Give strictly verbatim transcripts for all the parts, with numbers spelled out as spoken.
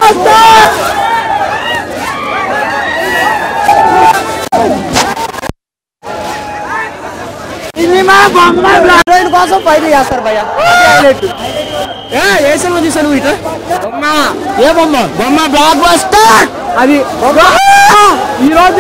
కోసం ఫైట్ చేస్తారు భయ్య. ఏ సినిమా చూసాను ఇటు బొమ్మ ఏ బొమ్మ బొమ్మ బ్లాక్ బస్టర్ అది ఈ రోజు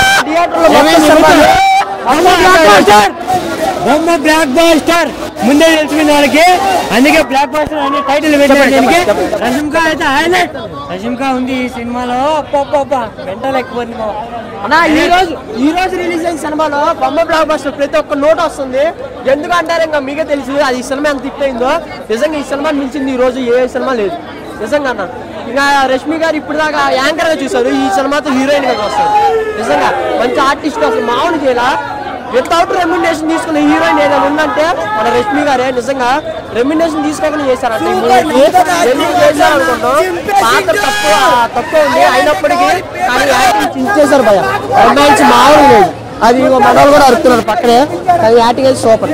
బొమ్మ బ్లాక్ బస్టర్ ముందే తెలిసిపోయింది వాళ్ళకి. అందుకే బ్లాక్ బస్టర్ అనే టైటిల్ పెట్టడానికి రష్మికా అయితే హైలైట్. రష్మికా ఉంది ఈ సినిమాలో గంటలు ఎక్కువ అన్న. ఈ రోజు ఈ రోజు రిలీజ్ అయిన సినిమాలో బొమ్మ బ్లాక్ బస్టర్ ప్రతి ఒక్క నోట్ వస్తుంది. ఎందుకంటారు ఇంకా మీకే తెలుసు అది ఈ సినిమా ఎంత హిట్ అయిందో. నిజంగా ఈ సినిమా మించింది ఈ రోజు ఏ సినిమా లేదు నిజంగా అన్న. ఇంకా రష్మి గారు ఇప్పుడు దాకా యాంకర్ గా చూసారు, ఈ సినిమాతో హీరోయిన్ గా వస్తారు. నిజంగా మంచి ఆర్టిస్ట్ అసలు మామూలు చేయాల. వితౌట్ రెమ్యునరేషన్ తీసుకున్న హీరోయిన్ ఏదైనా ఉందంటే మన రష్మి గారే. నిజంగా రెమ్యునరేషన్ తీసుకోకుండా చేశారంటే ఎందుకు చేశారు అనుకుంటాం. పాత్ర తక్కువ తక్కువ ఉంది అయినప్పటికీ కానీ యాక్టింగ్ ఇచ్చేసారు భయ. రొమాన్స్ మామూలు లేదు. అది మనోళ్ళు కూడా అడుగుతున్నారు పక్కనే. అది యాక్టింగ్ అయితే సూపర్.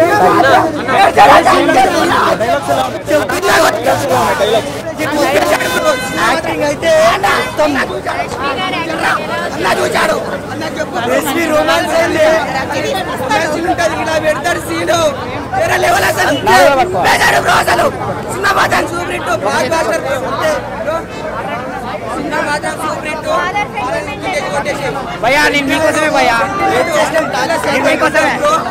యాక్టింగ్ అయితే భయ్యా నేను మీకోసమే భయ్యా మీకోసమే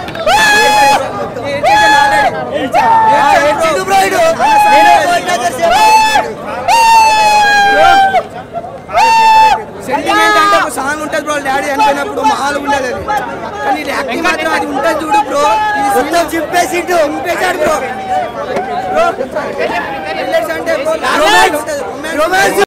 సెంటిమెంట్ అంటే ఒక సాంగ్ ఉంటుంది బ్రో. డాడీ అనిపోయినప్పుడు మాలు ఉండేది అది. కానీ యాక్టింగ్ మాత్రం అది ఉంటుంది చూడు బ్రో. మొత్తం చింపేసి చింపేశాడు బ్రో. బ్రో అంటే